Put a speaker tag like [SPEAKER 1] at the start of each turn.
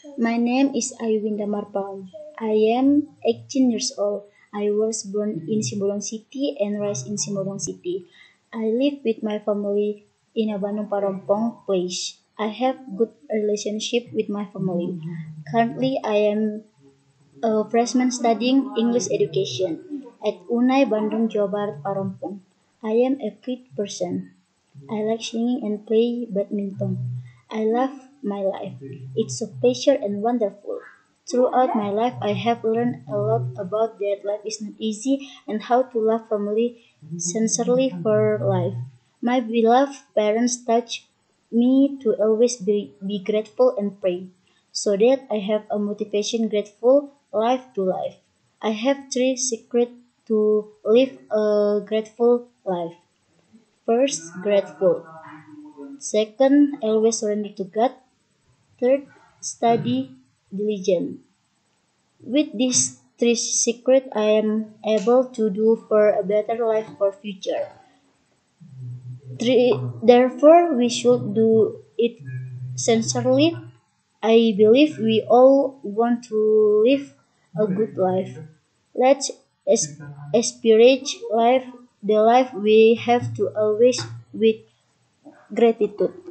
[SPEAKER 1] My name is Ayuwinda Marpal. I am 18 years old. I was born in Simbolon City and raised in Simbolon City. I live with my family in a Bandung Parompong place. I have good relationship with my family. Currently, I am a freshman studying English education at Unai Bandung Jawa Barat Parompong. I am a quiet person. I like singing and play badminton. I love my life. It's a pleasure and wonderful. Throughout my life, I have learned a lot about that life is not easy and how to love family sincerely for life. My beloved parents touch me to always be grateful and pray, so that I have a motivation grateful life to life. I have three secrets to live a grateful life. First, grateful. Second, always surrender to God. Third, study diligent. With these three secrets, I am able to do for a better life for future. Therefore, we should do it sincerely. I believe we all want to live a good life. Let's aspirate life, the life we have to always with gratitude.